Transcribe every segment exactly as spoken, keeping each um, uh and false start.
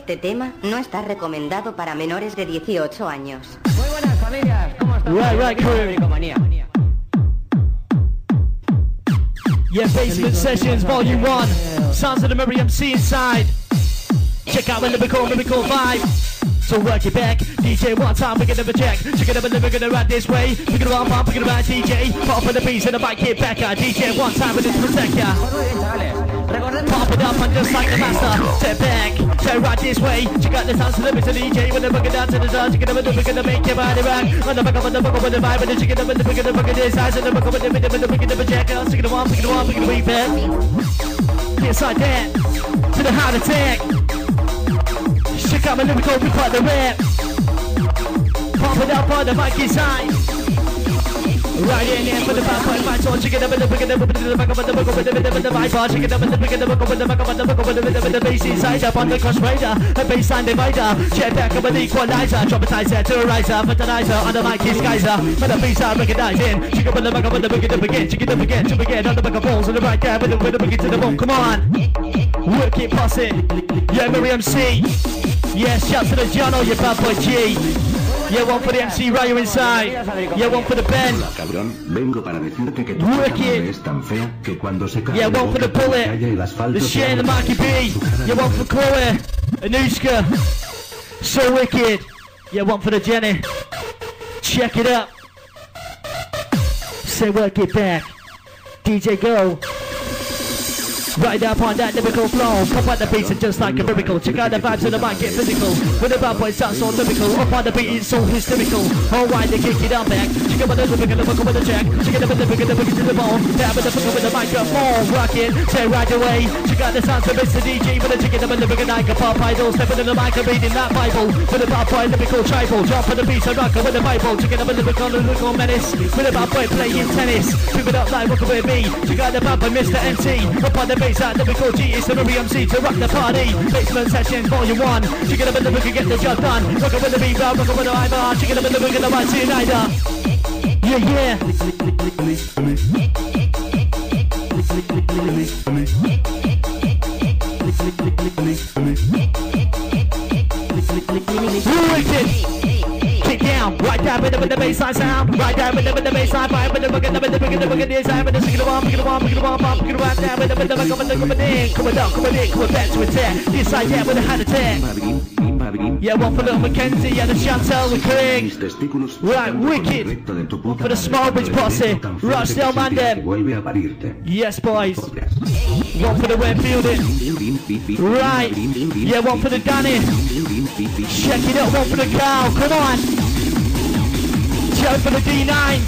Este tema no está recomendado para menores de dieciocho años. Muy buenas familias, ¿cómo están? Right, right, crew. Yeah, Basement Sessions, Volume one. Sounds of the Murray M C inside. Check out the lyrical, lyrical vibe. So work it back, D J one time, we're gonna check. Check it up and then we're gonna ride this way. We're gonna run pump, we're gonna ride D J. Pop for the beats and the mic hit back. D J one time with this protector. Pop it up and just like the master. Step back, so right this way. Check out the sounds of the beats and D J. When the boogie down to the stars, check it up and then we're gonna make your body rock. On the back up, on the back up, on the vibe, and the chicken up and the boogie, the boogie this size, and the back up and the rhythm and the boogie, the check out. Stick it one, stick it one, stick it way back. Yes, like that. To the heart attack. Check out my lyrical, we part the rap. Pump it up on the mic inside. Right in there for the back point, my soul. Check it up and the big and the big and the back up and the back up and the rhythm and the vibe. Check it up and the big and the back up and the back up and the back up and the rhythm and the bass inside. Up on the cross rider, a baseline divider. Check back up an equalizer, dramatizer, terrorizer, fertilizer. On the mic is geyser, for the bass I recognize in. Check up on the back up and the big and the begin. Check it up again, to begin. On the back of balls on the right there with the with the big to the bone. Come on, work it, pass it. Yeah, Murray M C. Yes, shout to the Jono, your bad boy G. Yeah, one for the M C Ryo inside. Yeah, one for the Ben. Hola, cabrón. Vengo para decirte que tu cámara es tan fea que cuando se cae yeah, one for the Bullet. El asfalto the Shane, the Marky B. Yeah, one for Chloe. Anushka. So wicked. Yeah, one for the Jenny. Check it up. Say work it back. D J go. Right up on that lyrical flow. Pop out the beats and just like a miracle. Check out the vibes of the mic, get physical. When the bad boy sounds so lyrical. Up on the beat, it's so hysterical. Alright, they kick it up back. Check out the lyric and the book with the check. Check out the lyric and the book to the bone. Tap with the book with the microphone. Rock it, say right away. Check out the sounds of Mister D J. With the chicken and the lyric and like a pop idol. Stepping in the mic and reading that Bible. With the bad boy lyrical tribal. Jump on the beats and rock with the Bible. Check out the lyrical lyrical menace. With the bad boy playing tennis. Keep it up like rockin' with me. Check out the bad boy Mister M C. Up on the bass at lyrical G. It's the Murray M C to rock the party. Basement Sessions Volume one. Check it up in the book and get the job done. Rock it with the beat, rock it with the Ivar. Check it up in the book and the right to neither. Yeah, yeah. Wicked. Kick down, right down with the, with the bassline sound. Right down with the, with the bassline vibe. With the book and the, with the book and the book and the inside. With the stick of the one, pick of the one, pick of the one, pop, pick of the right down. With the, with the back up and the coming in. Coming down, coming in, coming back to attack. Inside, yeah, with the hand attack. Yeah, one for little Mackenzie, yeah, the Chantel with Craig. Right, wicked. For the Smallbridge posse. Rochdale Mandem. Yes, boys. One for the Redfielding. Right. Yeah, one for the Danny. Check it out, one for the Cow. Come on. Check for the D nine.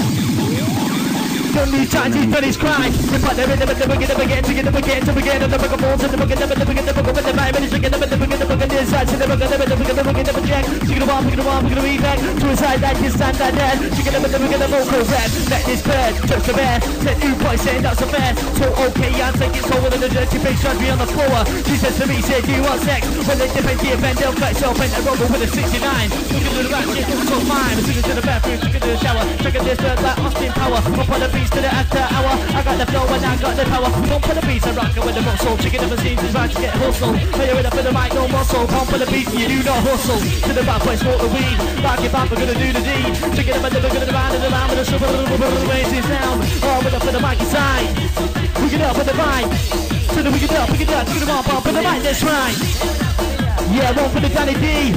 Don't need time to finish crying. Rip out the rhythm and the book and the again to get them again to begin on the book of balls and the book and the book and the book with the vibe and the chicken and the book and the book and the inside to the book and the book and the book and the book and the check. Chicken the one, pick the one, pick the read back to a side that you stand that dead. Chicken and the book and the vocal rap. Let this bird touch the bear. Said new boy saying that's a fair. So okay, I'm taking so with the dirty big shot be on the floor. She says to me, said, do you want sex? When they defend the event, they'll flex up and a rover with a sixty-nine. Looking to the right, shit, so fine. As soon as to the bathroom, took it to the shower. Checking this bird like Austin Power. Up on the beats to the after hour. I got the flow and I got the power. Pump for the beats and rock it with the muscle. Chicken the machines is right to get hustle. Play it up for the mic, no muscle. Pump for the beats, you do not hustle. To the bad boy, smoke the weed. Rock it back, we're gonna do the deed. Chicken the middle, we're gonna round and around with the super racing sound. All with up for the mic inside. We get up with the mic. To the we get up, we get up, to the one pump for the mic, that's right. Yeah, one for the Danny D.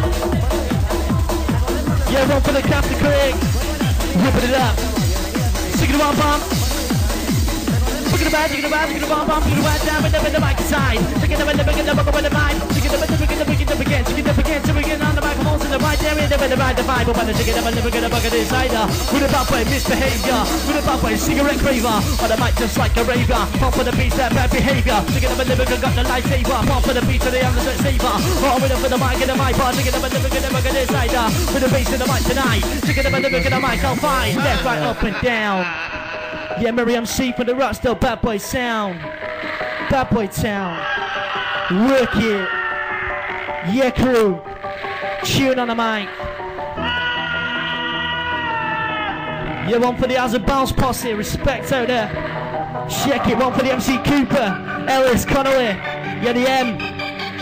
Yeah, one for the Captain Craig. Whipping it up. Chicken the one pump. Chicken the bad, chicken the bad, chicken the one pump, chicken the right down with the, with the mic inside. Chicken the middle, chicken the buckle with the vibe. Chicken the middle, chicken the begin to begin. Chicken the begin to begin on the microphones in the right area. The middle, right, the vibe. But when the chicken the middle, chicken the bucket inside. With a bad boy, misbehavior. With a bad boy, cigarette craver. On the mic just like a raver. Pump for the beats, that bad behavior. Chicken the middle, chicken got the lightsaber. Pump for the beats, for the youngest that saver. Oh, with the for the mic and the mic bar. Chicken the middle, chicken the bucket inside. With the bass in the mic tonight. Chicken the middle, chicken the mic, I'll find. Left, right, up and down. Yeah, Murray M C for the Rochdale Bad Boy sound. Bad Boy town. Work it. Yeah, crew. Tune on the mic. Yeah, one for the House of Bounce posse. Respect out there. Check it. One for the M C Cooper. Ellis, Connolly. Yeah, the M.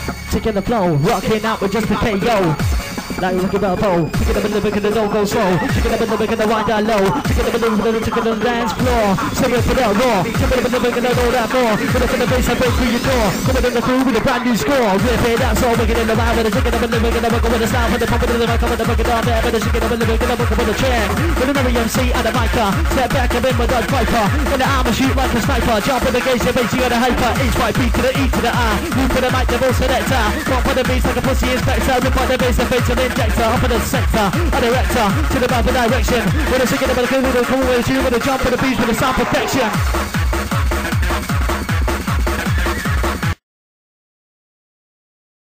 Taking the flow, rocking out with just the K O. Like we're looking about a bowl. Pick it up in the back of the don't go slow. Pick it up in the back of the wind down low. Pick it up in the back of the dance floor. Sing it for that raw. Pick it up in the back of the all that more. Put up in the bass and break through your door. Coming in the crew with a brand new score. Rip it out, so wicked in the round. With a ticket up in the back of the back with a sound. With the pump in the back of the back of the there. With a ticket up in the back of the back with a chair. With another M C and a micer. Step back and in my Dodge Viper. In the arm and shoot like a sniper. Jump in the gates and bass you got a hyper. H Y B to the E to the R. Move for the mic, the ball selector. Pump for the bass like a pussy inspector. Rip on the bass and face an injector. Up in the sector. A director to the back direction. With a ticket up in the crew with a cool with you. With a jump for the beat with a sound protection.